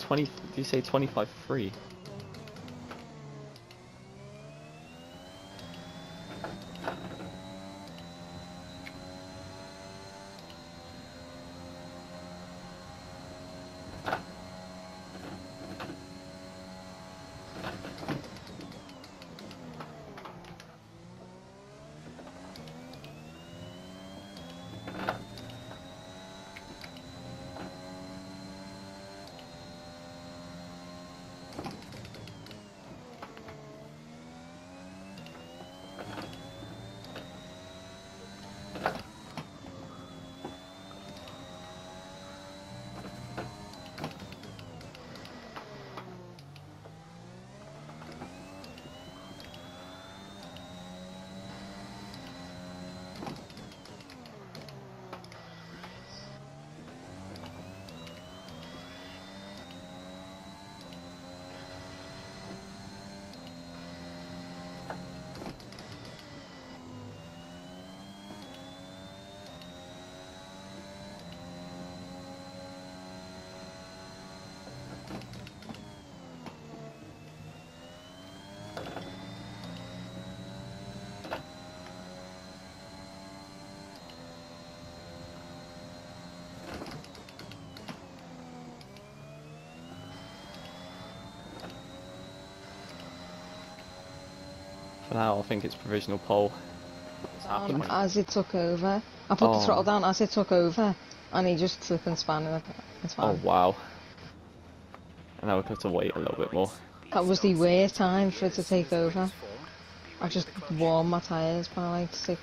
20? Did you say 25 free? For now, I think it's provisional pole. What's happened? As it took over. I put the throttle down as it took over, and he just slipped and span in it's fine. Oh wow. And now we have to wait a little bit more. That was the worst time for it to take over. I just warmed my tyres by like 6.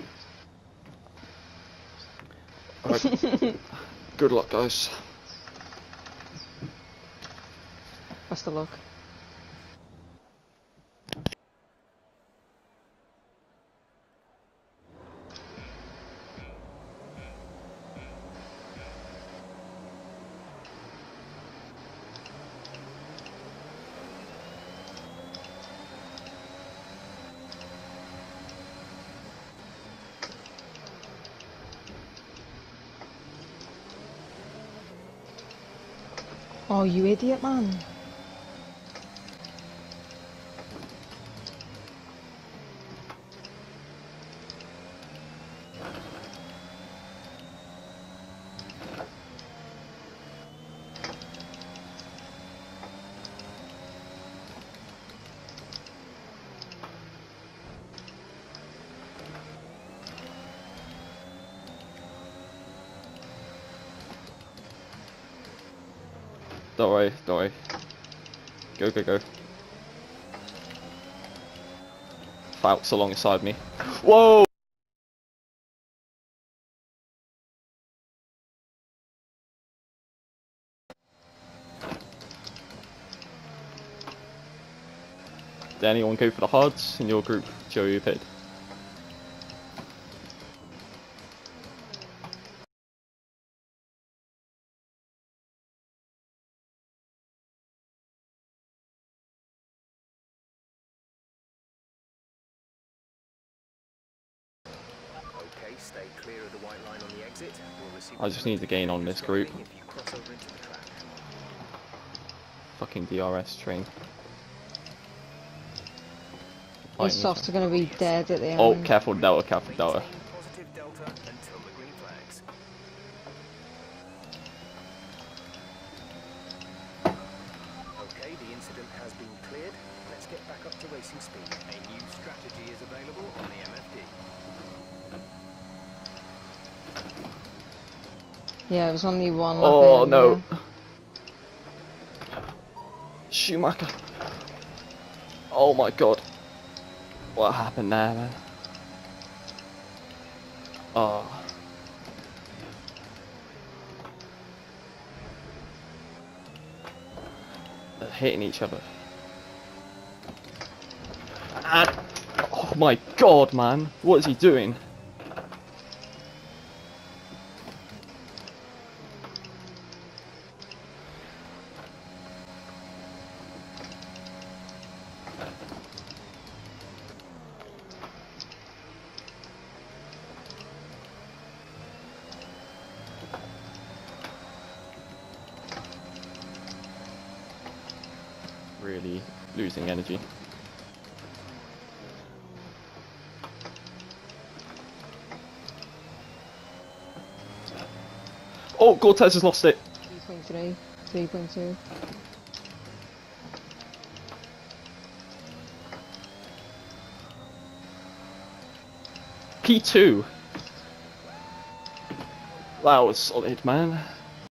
Alright. Good luck, guys. Best of luck. Oh, you idiot, man. Don't worry, don't worry. Go, go, go. Fouts alongside me. Whoa! Did anyone go for the hards in your group, Joey Pid? Okay, stay clear of the white line on the exit. We'll receive I just need to gain on this group. if you cross over into the track. Fucking DRS train. These softs are going to be dead at the end. Oh, careful Delta, careful Delta. Maintain positive delta until the green flags. Okay, the incident has been cleared. Let's get back up to racing speed. A new strategy is available on the MFD. Yeah, it was only one. Oh no. Schumacher. Oh my god. What happened there, man? Oh. They're hitting each other. And, oh my god, man. What is he doing? really losing energy. Oh, Cortez has lost it. 3.3, 3.2. P2. That was solid, man.